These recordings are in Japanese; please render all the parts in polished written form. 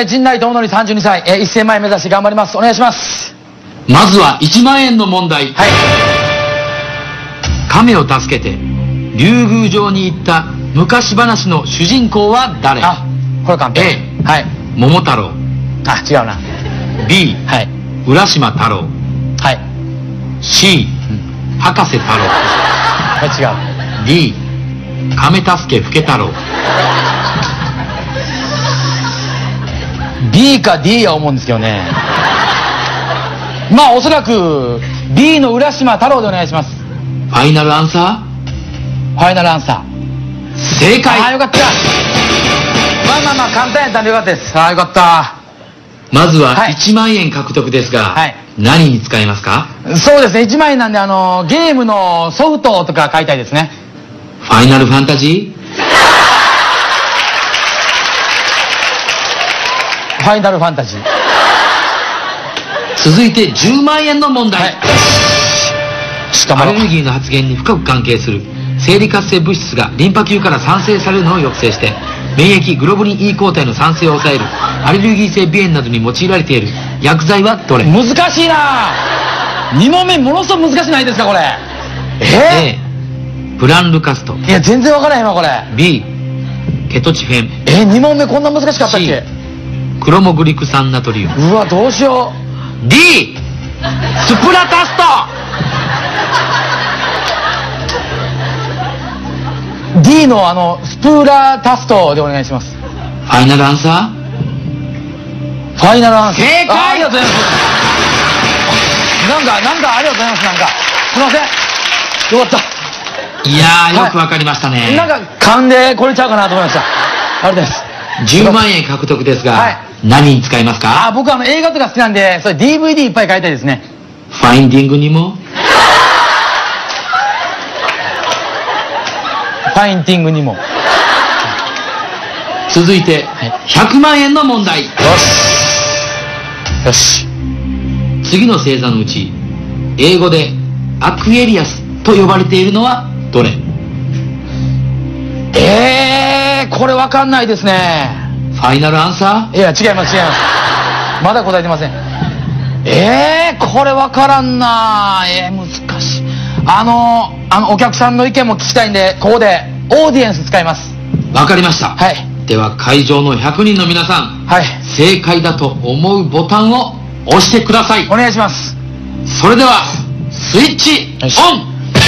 陣内智則32歳、1000万円目指して頑張ります。お願いします。 まずは1万円の問題。 はい。 亀を助けて竜宮城に行った昔話の主人公は誰？ あ、これ簡単。 A はい。 桃太郎、 あ、違うな。 B はい。 浦島太郎、 はい。 C 博士太郎、 これ違う。 D 亀助け老太郎。 B か D や思うんですけどね。まあおそらく B の浦島太郎でお願いします。 ファイナルアンサファイナルアンサー。 ー？正解。 ああ、よかった。まあ簡単やったんでよかったです。ああ、よかった。 まずははい 1万円獲得ですが、 はい何に使いますか？ そうですね、1万円なんでゲームのソフトとか買いたいですね。 ファイナルファンタジー？ ファイナルファンタジー。 続いて10万円の問題。 はい。しかもアレルギーの発現に深く関係する生理活性物質がリンパ球から産生されるのを抑制して免疫グロブリン E 抗体の産生を抑えるアレルギー性鼻炎などに用いられている薬剤はどれ？ 難しいな。2問目ものすごく難しないですかこれ。 A プランルカスト、 いや全然分からへんわこれ。 B ケトチフェン、 2問目こんな難しかったっ C け。 クロモグリク酸ナトリウム、 うわどうしよ D スプラタスト。 う。 D のスプーラタストでお願いします。 ファイナルアンサファイナルアンサー。 正解。 ありがとうございます。なんかありがとうございます。すいません、よかった。 ー？いやー、よくわかりましたね。 なんか勘でこれちゃうかなと思いました。ありがとうございます。 10万円獲得ですが、 はい、 何に使いますか？ 僕映画とか好きなんで、それ DVD いっぱい買いたいですね。 ファインディングにも？ ファインティングにも。 続いて100万円の問題。 よしよし。 次の星座のうち英語でアクエリアスと呼ばれているのはどれ？ これわかんないですね。 ファイナルアンサー？ いや違います。まだ答えてません。これわからんな。難しい。お客さんの意見も聞きたいんで、ここでオーディエンス使います。 わかりました。 はい。 では会場の100人の皆さん、 はい。 正解だと思うボタンを押してください。 お願いします。 それではスイッチオン。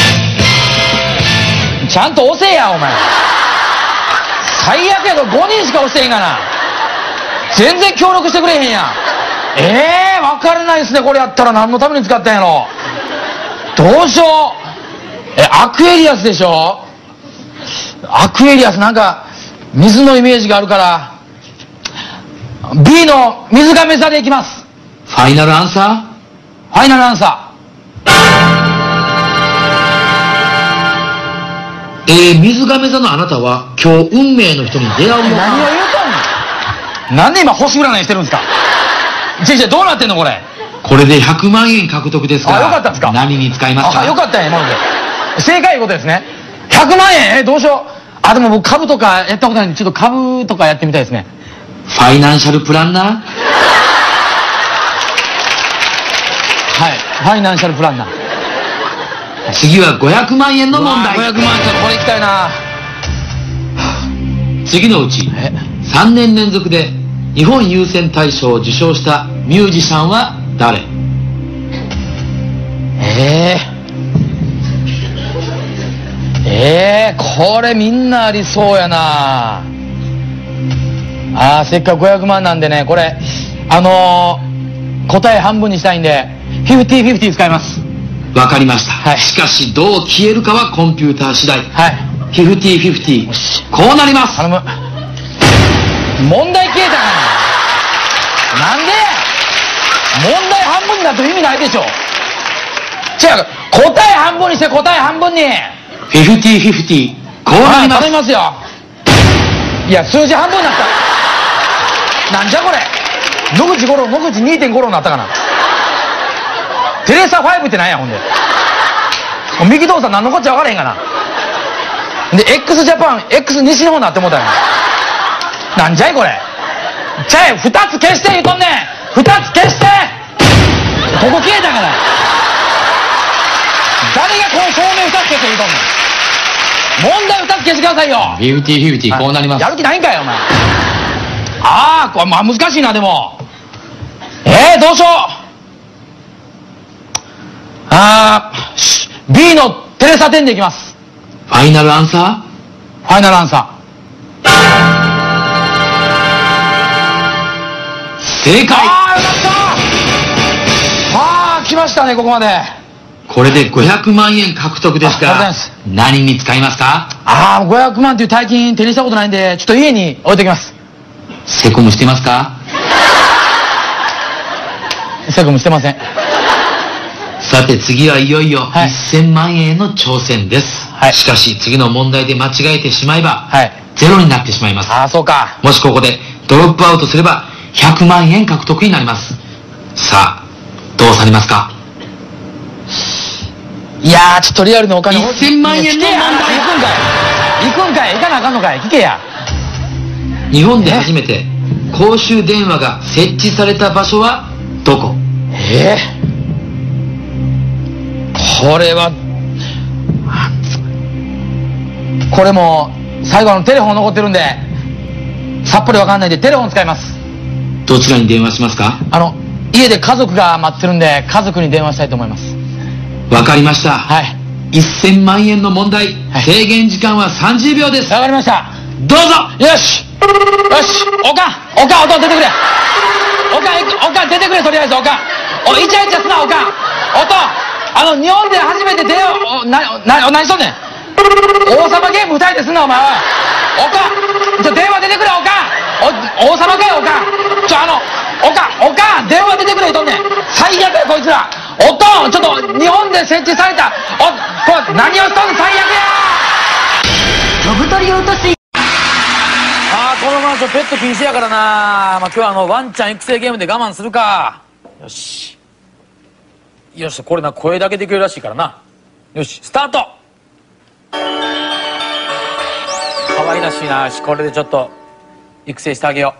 ちゃんと押せやお前。最悪やと5人しか押してへんがな。全然協力してくれへんやん。分からないですね。これやったら何のために使ったんやろ。どうしよう。アクエリアスでしょ。アクエリアスなんか水のイメージがあるから B の水亀座でいきます。 ファイナルアンサー？ファイナルアンサー？水亀座のあなたは今日運命の人に出会うのか？ 何を言うとんねん。なんで今星占いしてるんですか。どうなってんのこれ。 これで100万円獲得ですが、 よかったですか。 何に使いますか？ よかったね、今ので。正解いうことですね。100万円どうしよう。でも僕株とかやったことないんで、ちょっと株とかやってみたいですね。 ファイナンシャルプランナー？ はい、ファイナンシャルプランナー。 次は500万円の問題。 500万円、ちょっとこれいきたいな。 次のうち3年連続で日本優先大賞を受賞したミュージシャンは誰？ これみんなありそうやな。せっかく500万なんでね、これ答え半分にしたいんで 50-50 使います。 わかりました、 はい、 しかしどう消えるかはコンピューター次第。 はい、 50-50こうなります。 頼む。問題消えたかな。なんで問題半分になっても意味ないでしょ。違う、答え半分にして、答え半分に。 50-50こうなります。 頼みますよ。いや数字半分になった。なんじゃこれ。野口 2.5 になったかな。テレサ5ってなんやほんで。右動作何のこっちゃ分からへんかな。で x ジャパン X 西の方になってもうたんや。なんじゃいこれ。 ちゃえ、2つ消して言うとんねん。2つ消して。ここ消えたから。誰がこの照明2つ消して言うとんねん。問題2つ消してくださいよ。 50-50こうなります。 やる気ないんかよ、お前。これまあ難しいな、でも。どうしよう。B のテレサ10でいきます。 ファイナルアンサファイナルアンサー。 正解。 よかった。来ましたね、ここまで。 これで500万円獲得ですが、 ありがとうございます。 何に使いますか？ 500万っていう大金手にしたことないんで、ちょっと家に置いときます。 セコムしてますか？ セコムしてません。 さて次はいよいよはい 1000万円への挑戦です。 はいしかし次の問題で間違えてしまえば、 はい。 ゼロになってしまいます。 そうか。 もしここでドロップアウトすれば100万円獲得になります。さあ、どうされますか？ いやー、ちょっとリアルのお金 1000万円の問題。 行くんかい行かなあかんのかい、聞けや。 日本で初めて公衆電話が設置された場所はどこ？ これは、これも最後テレフォン残ってるんでさっぱりわかんないんでテレフォン使います。 どちらに電話しますか？ 家で家族が待ってるんで家族に電話したいと思います。 わかりました。 はい。 1000万円の問題、 はい制限時間は30秒です。 わかりました。 どうぞ。 よしよし、おかん出てくれ。おかん出てくれ、とりあえずおかん。イチャイチャすな、おかん。日本で初めて電話、何しとんねん。王様ゲーム2人ですんな、お前は。おかん、電話出てくれ、おかん。王様かよ、おかん。おかん、電話出てくれ、言うとんねん。最悪や、こいつら。ちょっと、日本で設置された、これ、何をしとんねん、最悪や。 飛ぶ鳥を落とす。 このマンションペット禁止やからな。今日はワンちゃん育成ゲームで我慢するか。よし。これな、声だけできるらしいからな。よし、スタート。可愛らしいな。よし、これでちょっと育成してあげよ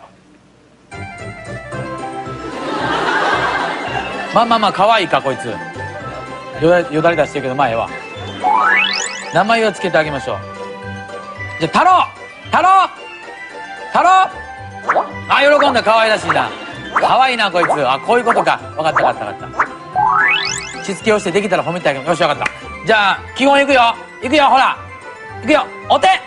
う。まあ可愛いか、こいつ。よだれ出してるけど、前は名前をつけてあげましょう。じゃあ、太郎。喜んだ。可愛らしいな。可愛いな、こいつ。こういうことか。分かった。しつけをしてできたら褒めてあげる。よし、分かった。じゃあ基本いくよ、ほら。いくよ。お手。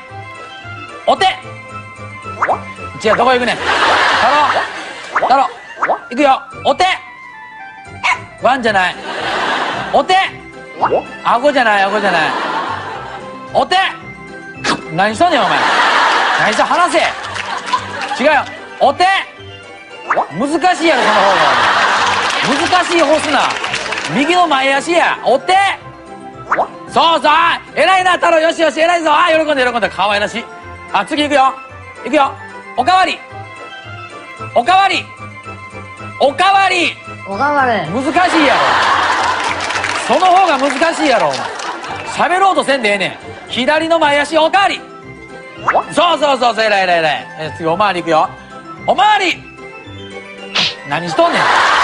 違う、どこ行くねん。太郎。いくよ。お手。ワンじゃない。お手。顎じゃない。お手。何しとんねん、お前。何しとん、話せ。違うよ。お手。難しいやろ、その方が。難しい方すな。右の前足や。お手。そう偉いな、太郎。よし、偉いぞ。喜んだ。可愛らしい。次行くよ。おかわり。難しいやろ。その方が難しいやろ。喋ろうとせんでええねん。左の前足、おかわり。そう、偉い。次、おまわり行くよ。おまわり。何しとんねん。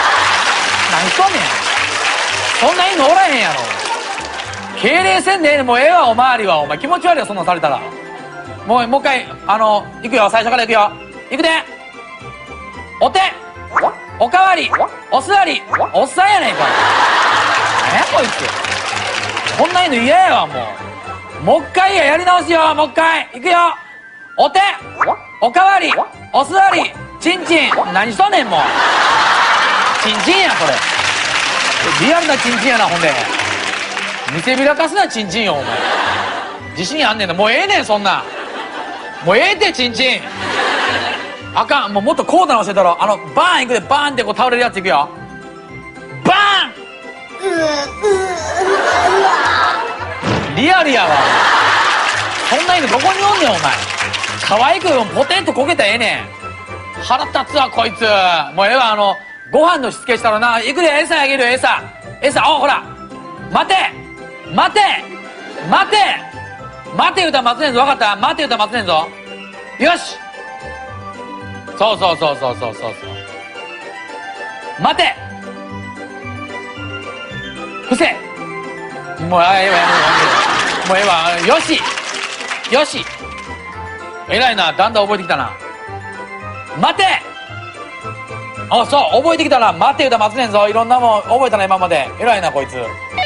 そんな犬おらへんやろ。敬礼せんでええねん。もうええわ、おまわりは。お前気持ち悪いよ、そんなんされたら。もう一回、行くよ。最初から行くよ。行くで。お手。おかわり。お座り。おっさんやねんか。何やこいつ。こんな犬嫌やわ、もう一回やり直しよ。もう一回行くよ。お手。おかわり。お座り。チンチン。何しとんねん、もう。チンチンや、これ。リアルなチンチンやな、ほんで。見せびらかすな、チンチンよ、お前。自信あんねんな。もうええねん、そんな。もうええって、チンチン。あかん。もっと高度なの教えたろ。バーンいくで。バーンってこう倒れるやついくよ。バーン。リアルやわ。そんな犬どこにおんねん、お前。可愛くポテンとこけたらええねん。腹立つわ、こいつ。もうええわ。ご飯のしつけしたらな。行くで。餌あげるよ、餌。ほら。待て言うたら待つねんぞ。分かった。待て言うたら待つねんぞ。よし。 そうそうそうそうそうそうそう。待て伏せもうええわもうええわよしよし偉いな、だんだん覚えてきたな。待てあ、そう覚えてきたな。待て言うたら待つねんぞ。いろんなもん覚えたな今まで。偉いなこいつ。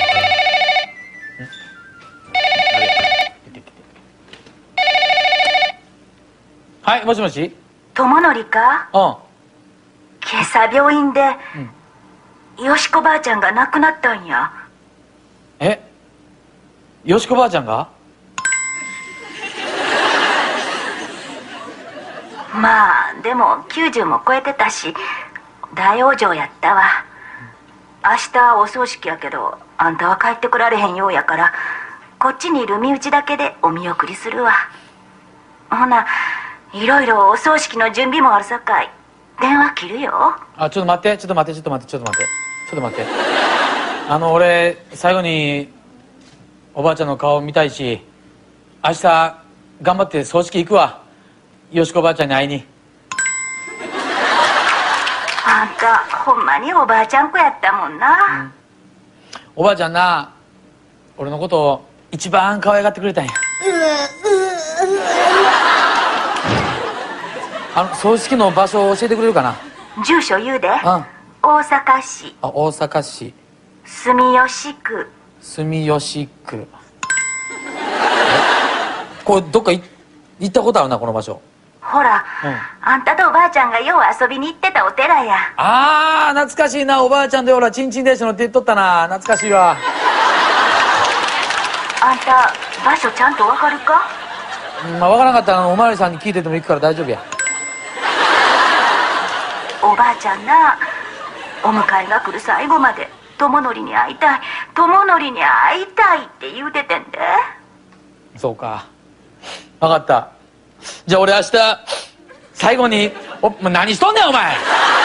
はい、もしもし。 友則か？ うん。 今朝病院で、よしこばあちゃんが亡くなったんや。 え、よしこばあちゃんが？ まあでも90も超えてたし大往生やったわ。明日お葬式やけどあんたは帰ってこられへんようやからこっちにいる身内だけでお見送りするわ。ほないろいろお葬式の準備もあるさかい電話切るよ。 あ、ちょっと待ってちょっと待ってちょっと待ってちょっと待ってちょっと待って俺最後におばあちゃんの顔見たいし明日頑張って葬式行くわ。よしこばあちゃんに会いに。 あんたほんまにおばあちゃん子やったもんな、 おばあちゃんな俺のことを一番可愛がってくれたんや。葬式の場所を教えてくれるかな。 住所言うで。 うん。 大阪市あ、大阪市住吉区。 住吉区。これどっか行ったことあるなこの場所。 ほら、あんたとおばあちゃんがよう遊びに行ってたお寺や。 ああ懐かしいな。おばあちゃんでほらチンチン電車乗って言っとったな。懐かしいわ。 あんた場所ちゃんとわかるか？ まあ分からなかったらおまわりさんに聞いてても行くから大丈夫や。 おばあちゃんなお迎えが来る最後まで友則に会いたい友則に会いたいって言うててんで。 そうか分かった。じゃあ俺明日最後に何しとんねんお前。